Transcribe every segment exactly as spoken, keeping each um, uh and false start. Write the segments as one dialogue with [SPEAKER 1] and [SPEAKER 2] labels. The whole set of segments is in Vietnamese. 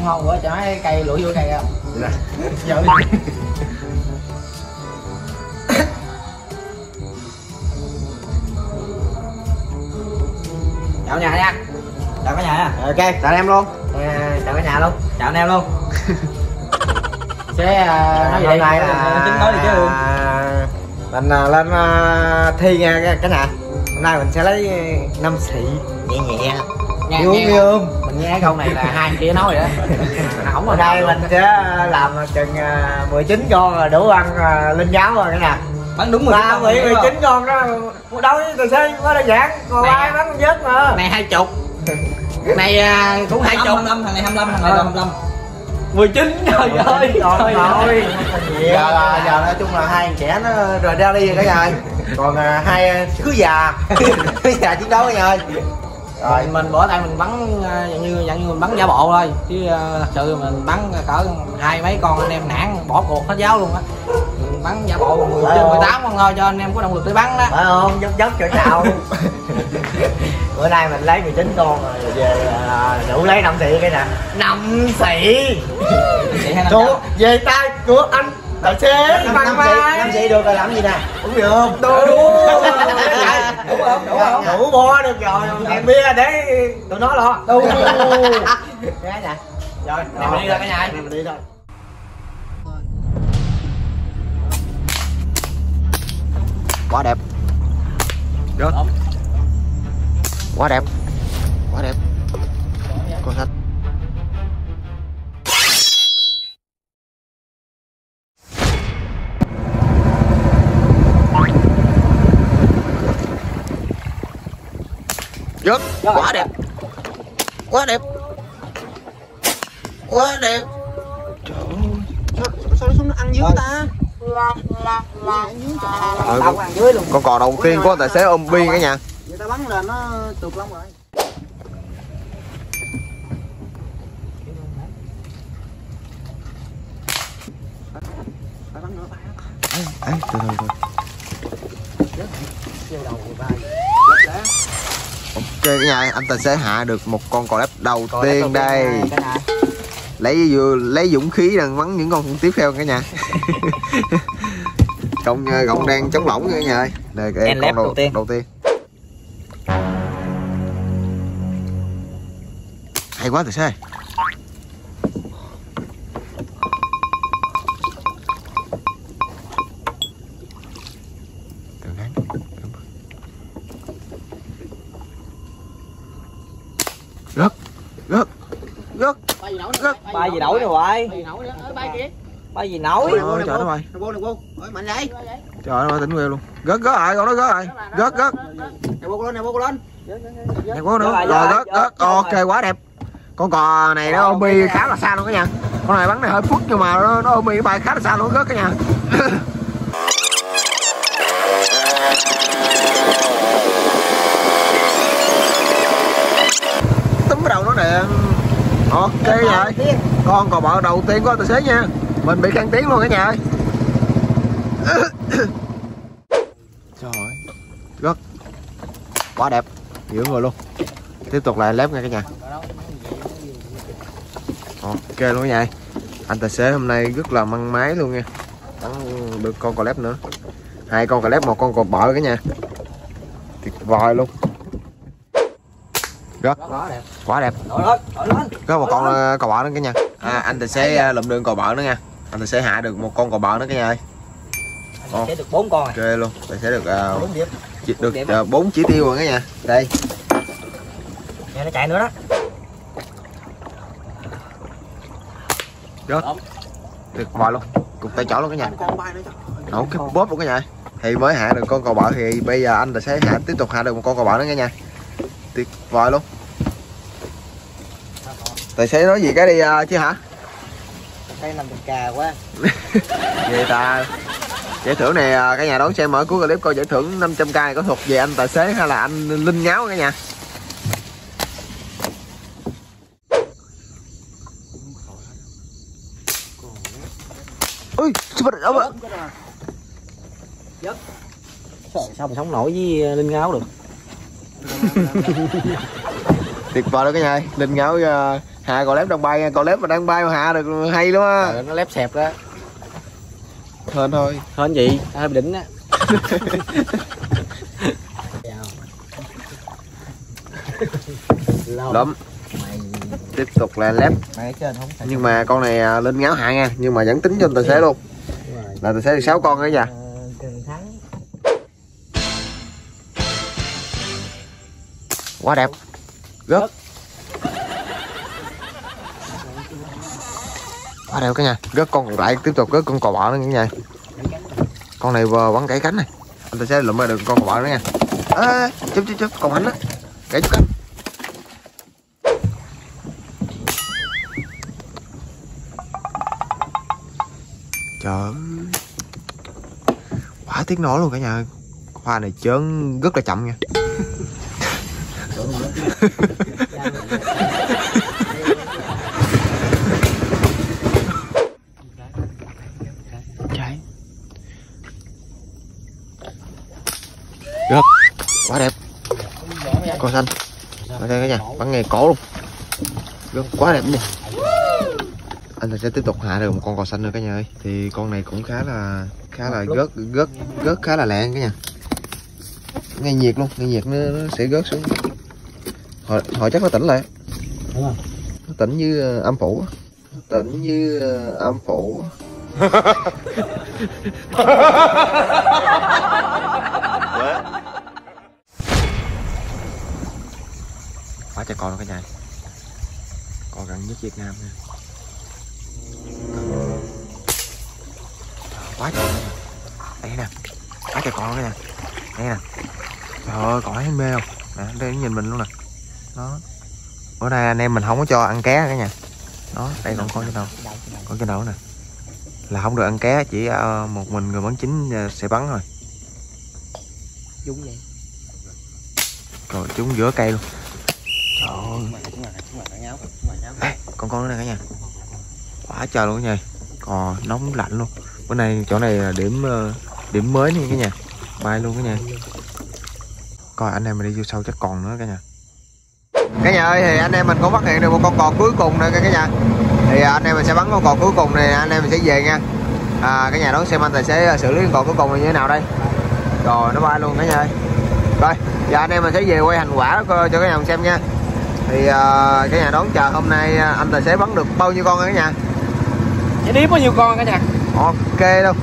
[SPEAKER 1] ngon bữa cho mấy cây lụi vô cây ra. Giờ chào nhà nha. Chào cả nhà nha.
[SPEAKER 2] Ok, chào anh em luôn.
[SPEAKER 1] À, chào cả nhà luôn. Chào anh em luôn. Sẽ uh, nói gì đây?
[SPEAKER 2] Nay là
[SPEAKER 1] tính nói đi chứ.
[SPEAKER 2] Mình uh, lên uh, thi nha cả nhà. Hôm nay mình sẽ lấy năm xị nhẹ nhẹ.
[SPEAKER 1] Nghe,
[SPEAKER 2] Yêu
[SPEAKER 1] nghe,
[SPEAKER 2] yêu.
[SPEAKER 1] mình nghe câu này là hai anh kia nói rồi đó. Không
[SPEAKER 2] Hôm nay mình sẽ làm chừng uh, mười chín con rồi đủ ăn uh, linh giáo rồi cả nhà.
[SPEAKER 1] Bắn đúng mười chín
[SPEAKER 2] mười chín con đó. Đâu với tài xế quá đơn giản. Ngồi ba bắn con vớt mà.
[SPEAKER 1] Này hai chục. Này uh, cũng hai chục.
[SPEAKER 3] hai mươi lăm, thằng này hai mươi lăm, thằng này hai mươi lăm.
[SPEAKER 1] mười chín trời ơi.
[SPEAKER 2] Trời ơi. Giờ là giờ nói chung là hai anh trẻ nó rồi ra đi rồi cả nhà. Còn uh, hai cứ già. Cứ già chiến đấu cả nhà ơi.
[SPEAKER 1] Rồi mình bữa tay mình bắn dạng như dạng như mình bắn giả bộ thôi chứ uh, thật sự mình bắn cỡ hai mấy con anh em nản bỏ cuộc hết giáo luôn á. Mình bắn giả bộ mười trên mười tám con thôi cho anh em có động lực để bắn đó.
[SPEAKER 2] Phải không? Dốc dốc cho nào. Bữa nay mình lấy mười chín con rồi về uh, đủ lấy năm xị cái nè. năm xị. Của về tay của anh tài xế bằng vai. năm xị được rồi làm gì nè? Uống được không? Đủ. Đủ không? Đủ không? Đủ bo được rồi. Hẹn bia để tụi nó lo. Đủ. Cái nè. Rồi,
[SPEAKER 1] Này mình đi thôi cả nhà.
[SPEAKER 2] Này mình đi thôi. Quá đẹp. Được. Quá đẹp. Quá đẹp. Con thích. Rất quá đẹp. Quá đẹp. Quá đẹp. Trời ơi. Sao, sao nó xuống nó ăn dưới ta?
[SPEAKER 1] Ừ, con, ăn dưới luôn.
[SPEAKER 2] Con cò đầu tiên của tài xế ôm biên cả nhà.
[SPEAKER 1] Người ta bắn là nó tụt lắm rồi. Phải bắn nữa, phải.
[SPEAKER 2] Ấy, từ từ từ. Ok cả nhà, anh tài xế hạ được một con cò lép đầu
[SPEAKER 1] Cò
[SPEAKER 2] tiên đây. Lấy vừa lấy dũng khí đừng bắn những con tiếp theo cả nhà. Công gọng đang chống lỏng cả nhà ơi. Đây cái con đầu, đầu tiên. Đầu tiên. Hay quá tài xế. Rớt, rớt, rớt, rớt.
[SPEAKER 1] Bay gì nổi rồi bay. Bay gì nổi nữa, bay kia. Bay gì nổi.
[SPEAKER 2] Ôi trời đất ơi.
[SPEAKER 1] Nó vô, nó vô. Ôi mạnh vậy.
[SPEAKER 2] Trời ơi tỉnh queo luôn. Rớt rớt lại, con nó rớt lại. Rớt rớt.
[SPEAKER 1] Nè vô lên, nè vô lên.
[SPEAKER 2] Nè có nữa. Rồi rớt rớt. Ok quá đẹp. Con cò này nó ôm bi khá là xa luôn cả nhà. Con này bắn này hơi phút nhưng mà nó, nó ôm bi bay khá là xa luôn rớt cả nhà. Túm cái đầu nó nè. Ok rồi. Con cò bợ đầu tiên của tài xế nha. Mình bị khang tiếng luôn cả nhà ơi. Trời ơi. Rất quá đẹp. Giữ người luôn. Tiếp tục lại lép nha cả nhà. Ok luôn cả nhà. Anh tài xế hôm nay rất là măng mái luôn nha. Bắn được con cò lép nữa. Hai con cò lép, một con cò bợ cả nhà. Tuyệt vời luôn. Rất
[SPEAKER 1] Quá đẹp.
[SPEAKER 2] Quá đẹp. Có một con cò bợ nữa cả nhà. À, anh tài xế lụm đường cò bợ nữa nha. Anh tài xế hạ được một con cò bợ nữa cả nhà ơi.
[SPEAKER 1] Anh sẽ được bốn con
[SPEAKER 2] rồi. Ok luôn. Tài xế được uh, được uh, bốn chỉ tiêu rồi cả nhà. Đây.
[SPEAKER 1] Nghe nó chạy nữa đó.
[SPEAKER 2] Rất tuyệt vời luôn. Cục tay chỏ luôn cả nhà. Nổ cái bóp luôn cả nhà. Thì mới hạ được con cò bợ thì bây giờ anh tài xế hạ tiếp tục hạ được một con cò bợ nữa cả nhà. Tuyệt vời luôn. Tài xế nói gì cái đi uh, chứ hả?
[SPEAKER 1] Thấy năm mươi k quá.
[SPEAKER 2] Vậy ta. Giải thưởng này cả nhà đón xem ở cuối clip coi giải thưởng năm trăm k này có thuộc về anh tài xế hay là anh Linh Ngáo cả nhà. Ui,
[SPEAKER 1] sao mà sống nổi với Linh Ngáo được.
[SPEAKER 2] Tuyệt vời đó cả nhà ơi. Linh Ngáo uh,
[SPEAKER 3] Hà còn lép đang bay, còn lép mà đang bay mà Hà được hay lắm á.
[SPEAKER 1] Trời, nó lép xẹp đó.
[SPEAKER 3] Hên thôi.
[SPEAKER 1] Hên gì? Hơi đỉnh á.
[SPEAKER 3] Lắm. Tiếp tục là lép. Nhưng mà con này lên ngáo hạ nha, nhưng mà vẫn tính cho tài xế luôn. Là tài xế được sáu con nữa nha. Quá đẹp. Gớt. Quá đẹp cả nhà. Gớt con còn lại, tiếp tục gớt con cò bọ nữa cả nhà. Con này bắn gãy cánh này. Anh tài xế lụm ra được con cò bọ nữa nha. Ê, chụp chụp chụp, còn mạnh đó. Gãy chút cánh. Trời ơi. Quá tiếng nổ luôn cả nhà ơi. Khoa này chớn rất là chậm nha. Cháy. Rất quá đẹp. Con xanh. Ở đây cả nhà, bắn nghe cổ luôn. Rất quá đẹp nha. Anh sẽ tiếp tục hạ được một con cò xanh nữa cả nhà ơi. Thì con này cũng khá là khá là gớt gớt gớt khá là lẹ cả nhà. Ngay nhiệt luôn, ngay nhiệt nó, nó sẽ gớt xuống. Hồi, hồi chắc nó tỉnh lại. Đúng rồi. Nó tỉnh như uh, âm phủ. Tỉnh như uh, âm phủ. Quá trời con luôn cả nhà. Con gần nhất Việt Nam nha. Quá trời. Đây nè. Quá trời con luôn cả nhà. Đây nè. Trời ơi, còn thấy mê không? Nè, đây nhìn mình luôn nè. Đó. Bữa nay anh em mình không có cho ăn ké cả nhà. Đó, đây còn con trên đầu. Con trên đầu nè. Là không được ăn ké, chỉ uh, một mình người bắn chính uh, sẽ bắn thôi.
[SPEAKER 1] Đúng vậy.
[SPEAKER 3] Rồi trúng giữa cây luôn. Trời ơi. Ê, con con nữa nè cả nhà. Quá trời luôn cả nhà. Còn nóng lạnh luôn. Bữa nay chỗ này là điểm uh, điểm mới nha cả nhà. Bay luôn cả nhà. Coi anh em mình đi vô sâu chắc còn nữa cả nhà. Cả nhà ơi, thì anh em mình cũng phát hiện được một con cò cuối cùng nữa cả nhà. Thì anh em mình sẽ bắn con cò cuối cùng này, anh em mình sẽ về nha. À, cả nhà đón xem anh tài xế xử lý con cò cuối cùng là như thế nào đây. Rồi nó bay luôn cả nhà ơi. Rồi giờ anh em mình sẽ về quay thành quả cho cả nhà mình xem nha. Thì uh, cả nhà đón chờ hôm nay anh tài xế bắn được bao nhiêu con cả nhà.
[SPEAKER 1] Cái điếm bao nhiêu con cả nhà.
[SPEAKER 3] Ok đâu.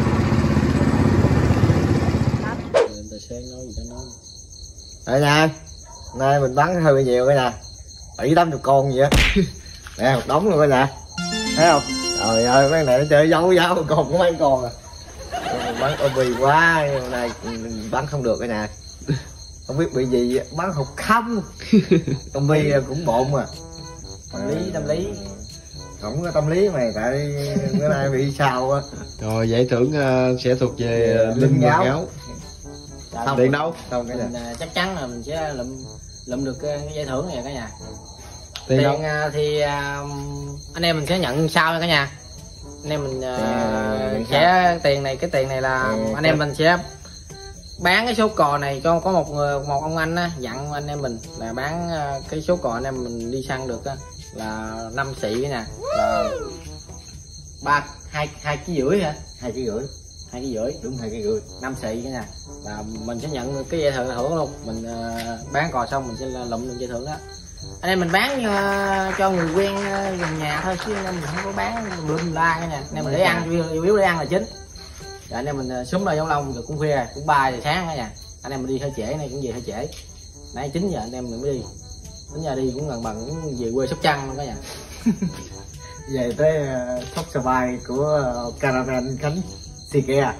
[SPEAKER 3] Đây nha, nay mình bắn hơi bị nhiều cái nè, bảy tám chục con vậy á. Nè một đống luôn coi nè, thấy không? Trời ơi mấy này nó chơi dấu dấu còn có mấy con à. Mình bắn ô bì quá, hôm nay bắn không được cái nè, không biết bị gì bắn hụt không. Tâm bì cũng bộn à.
[SPEAKER 1] Tâm lý tâm lý.
[SPEAKER 3] Không có tâm lý mày, tại bữa nay bị sao á. Rồi giải thưởng uh, sẽ thuộc về uh, Linh Ngáo. Ngáo. Không, tiền đâu? Không cái
[SPEAKER 1] mình uh, chắc chắn là mình sẽ lụm lụm được cái, cái giải thưởng này cả nhà.
[SPEAKER 3] Tiền, tiền
[SPEAKER 1] uh, thì uh, anh em mình sẽ nhận sau nha cả nhà. Anh em mình uh, tiền sẽ tiền này cái tiền này là ừ, anh em mình sẽ bán cái số cò này cho có một người một ông anh á, dặn anh em mình là bán uh, cái số cò anh em mình đi săn được á là năm xị cái nè, là ba hai hai ký rưỡi hả?
[SPEAKER 2] Hai ký rưỡi.
[SPEAKER 1] Hai ký rưỡi.
[SPEAKER 2] Đúng hai ký rưỡi.
[SPEAKER 1] Năm xị cái nè, là mình sẽ nhận được cái giải thưởng thưởng luôn. Mình uh, bán cò xong mình sẽ lụm được giải thưởng đó. Anh em mình bán uh, cho người quen uh, gần nhà thôi chứ anh em mình không có bán lum la cái nè. Anh em mình để ăn, chủ yếu để ăn là chính. Rồi anh em mình uh, súng ra giống lông rồi cũng khuya, cũng ba giờ sáng cả nhà. Anh em mình đi hơi trễ này cũng về hơi trễ. Nãy chín giờ anh em mình mới đi. Đến giờ đi cũng gần bằng cũng về quê Sóc Trăng luôn cả nhà.
[SPEAKER 2] Về tới uh, Sóc Sà Vai của uh, Caramel Khánh Sike.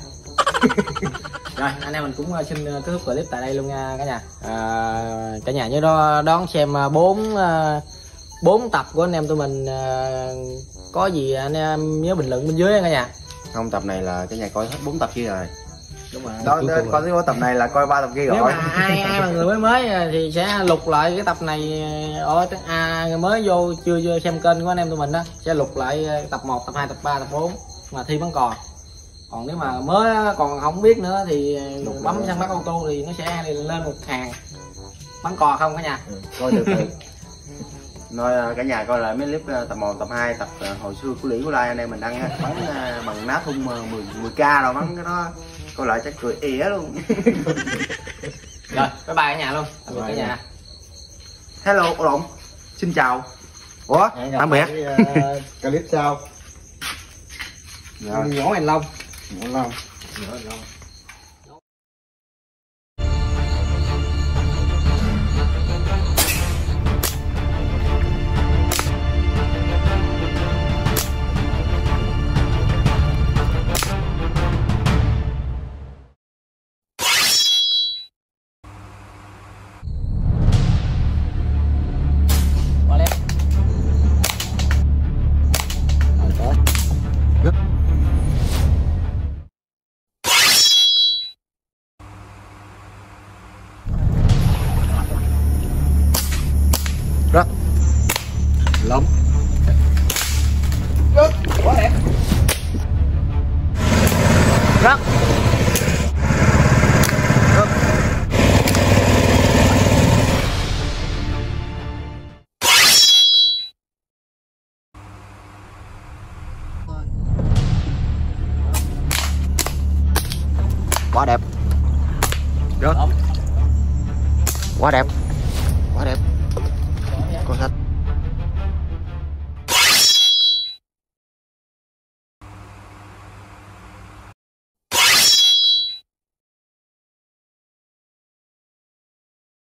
[SPEAKER 1] Rồi anh em mình cũng uh, xin kết thúc clip tại đây luôn nha cả nhà. À, cả nhà nhớ đó đón xem bốn uh, bốn tập của anh em tụi mình. Uh, có gì anh em nhớ bình luận bên dưới cả nhà.
[SPEAKER 3] Không, tập này là cái nhà coi hết bốn tập kia rồi.
[SPEAKER 1] Đúng rồi.
[SPEAKER 3] Đó, coi cái tập này là coi ba tập kia rồi.
[SPEAKER 1] Nếu mà ai ai mà người mới mới thì sẽ lục lại cái tập này. Ở à, người mới vô chưa, chưa xem kênh của anh em tụi mình đó sẽ lục lại tập một, tập hai, tập ba, tập bốn mà thi bắn cò. Còn nếu mà mới còn không biết nữa thì lục bấm săn bắt auto thì nó sẽ lên một hàng bắn cò không cả nhà.
[SPEAKER 2] Ừ, coi từ từ.
[SPEAKER 4] Nói cả nhà coi lại mấy clip tập một, tập hai, tập hồi xưa của Lý của Lai anh em mình đăng bắn bằng ná thun mười k rồi bắn cái đó coi lại chắc cười ỉa luôn.
[SPEAKER 1] Rồi bye bye cả nhà luôn. Tạm biệt cả nhà.
[SPEAKER 4] Hello ô lộn, xin chào. Ủa tạm biệt.
[SPEAKER 2] Clip sau.
[SPEAKER 4] Dạ.
[SPEAKER 1] Nhỏ anh Long.
[SPEAKER 4] Nhỏ Long.
[SPEAKER 1] Nhỏ anh Long.
[SPEAKER 3] Rất
[SPEAKER 1] Lắm. Rất quá đẹp.
[SPEAKER 3] rất rất quá đẹp. Rất quá đẹp. Quá đẹp. Con sách